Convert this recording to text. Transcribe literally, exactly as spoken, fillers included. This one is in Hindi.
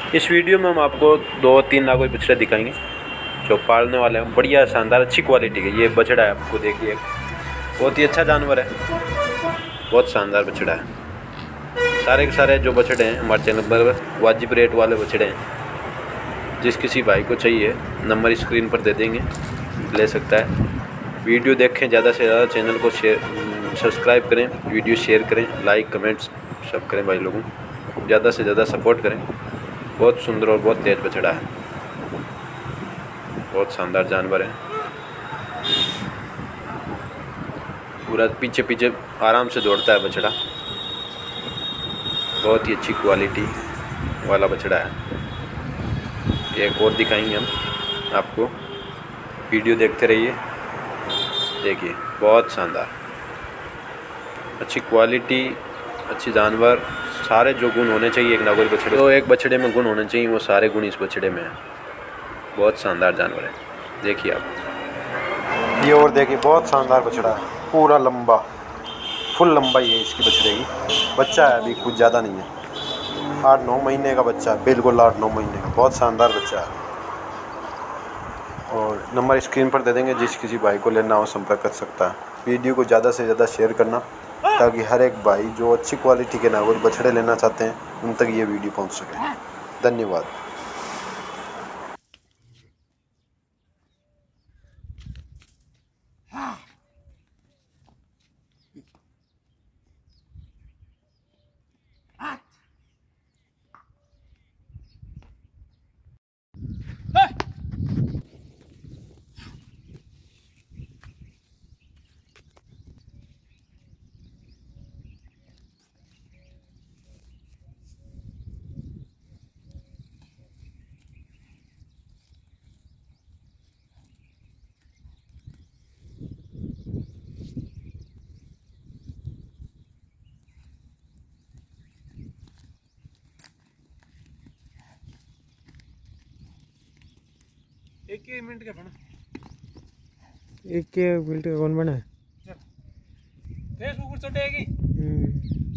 इस वीडियो में हम आपको दो तीन नागोई बछड़े दिखाएंगे जो पालने वाले हैं, बढ़िया शानदार अच्छी क्वालिटी के। ये बछड़ा है, आपको देखिए बहुत ही अच्छा जानवर है, बहुत शानदार बछड़ा है। सारे के सारे जो बछड़े हैं हमारे चैनल पर वाजिब रेट वाले बछड़े हैं। जिस किसी भाई को चाहिए नंबर स्क्रीन पर दे देंगे, ले सकता है। वीडियो देखें ज़्यादा से ज़्यादा, चैनल को शेयर सब्सक्राइब करें, वीडियो शेयर करें, लाइक कमेंट्स सब करें भाई लोगों, ज़्यादा से ज़्यादा सपोर्ट करें। बहुत सुंदर और बहुत तेज बछड़ा है, बहुत शानदार जानवर है। पूरा पीछे पीछे आराम से दौड़ता है बछड़ा, बहुत ही अच्छी क्वालिटी वाला बछड़ा है। एक और दिखाएंगे हम आपको, वीडियो देखते रहिए। देखिए बहुत शानदार अच्छी क्वालिटी, अच्छी जानवर, सारे जो गुण होने चाहिए एक नागौरी बछड़े, तो एक बछड़े में गुण होने चाहिए, वो सारे गुण इस बछड़े में हैं। बहुत शानदार जानवर है, देखिए आप ये। और देखिए बहुत शानदार बछड़ा है, पूरा लंबा, फुल लंबाई है इसकी बछड़े की। बच्चा है अभी, कुछ ज़्यादा नहीं है, आठ नौ महीने का बच्चा है, बिल्कुल आठ नौ महीने का, बहुत शानदार बच्चा है। और नंबर स्क्रीन पर दे देंगे, जिस किसी भाई को लेना हो संपर्क कर सकता है। वीडियो को ज़्यादा से ज़्यादा शेयर करना, ताकि हर एक भाई जो अच्छी क्वालिटी के नागौरी बछड़े लेना चाहते हैं उन तक ये वीडियो पहुंच सके। धन्यवाद। एक मिनट का बना, एक के मिनट का कौन बना है? फेसबुक पर चढ़ेगी।